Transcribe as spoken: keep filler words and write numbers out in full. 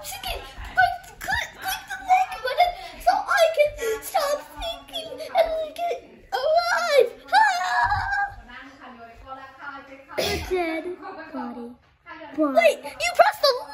stop singing. Click, click, click the like button so I can stop thinking and get alive. Ah! Dead body. Wait, you pressed the